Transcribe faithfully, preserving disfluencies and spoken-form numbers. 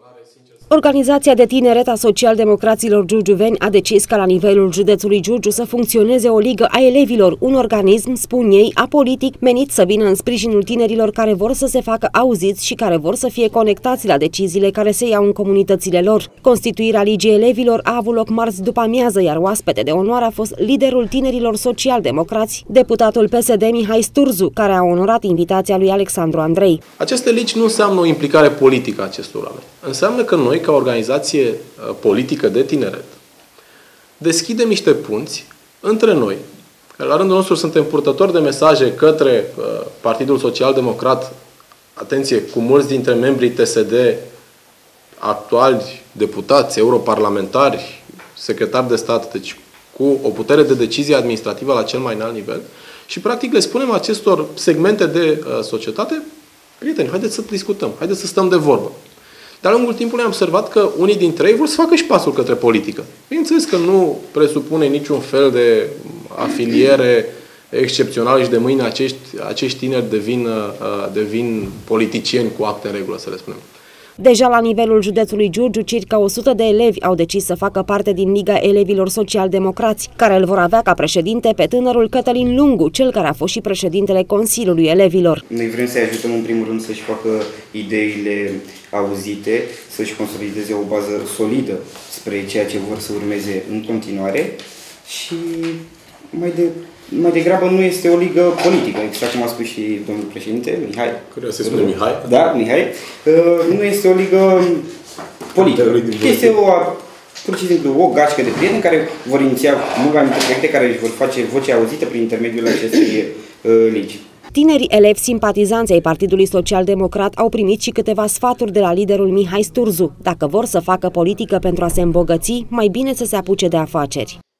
Organizația de tineret a Social-Democraților giurgiuveni a decis ca la nivelul județului Giurgiu să funcționeze o ligă a elevilor, un organism, spun ei, apolitic, menit să vină în sprijinul tinerilor care vor să se facă auziți și care vor să fie conectați la deciziile care se iau în comunitățile lor. Constituirea Ligii Elevilor a avut loc marți după amiază, iar oaspete de onoare a fost liderul tinerilor social-democrați, deputatul P S D Mihai Sturzu, care a onorat invitația lui Alexandru Andrei. Aceste legi nu înseamnă o implicare politică a acestor oameni. Înseamnă că noi, ca organizație politică de tineret, deschidem niște punți între noi, care la rândul nostru suntem purtători de mesaje către Partidul Social-Democrat, atenție, cu mulți dintre membrii T S D, actuali deputați, europarlamentari, secretari de stat, deci cu o putere de decizie administrativă la cel mai înalt nivel, și practic le spunem acestor segmente de societate: prieteni, haideți să discutăm, haideți să stăm de vorbă. De-a lungul timpului am observat că unii dintre ei vor să facă și pasul către politică. Bineînțeles că nu presupune niciun fel de afiliere excepțională și de mâine acești, acești tineri devin, devin politicieni cu acte în regulă, să le spunem. Deja la nivelul județului Giurgiu, circa o sută de elevi au decis să facă parte din Liga Elevilor Social-Democrați, care îl vor avea ca președinte pe tânărul Cătălin Lungu, cel care a fost și președintele Consiliului Elevilor. Noi vrem să-i ajutăm în primul rând să-și facă ideile auzite, să-și consolideze o bază solidă spre ceea ce vor să urmeze în continuare și mai de Mai degrabă nu este o ligă politică, exact cum a spus și domnul președinte, Mihai. Căruia se spune Mihai. Da, Mihai. Nu este o ligă politică. Este o, pur și simplu o gașcă de prieteni care vor iniția mult mai multe proiecte, care își vor face voce auzită prin intermediul acestei legi. Tinerii elevi simpatizanți ai Partidului Social-Democrat au primit și câteva sfaturi de la liderul Mihai Sturzu. Dacă vor să facă politică pentru a se îmbogăți, mai bine să se apuce de afaceri.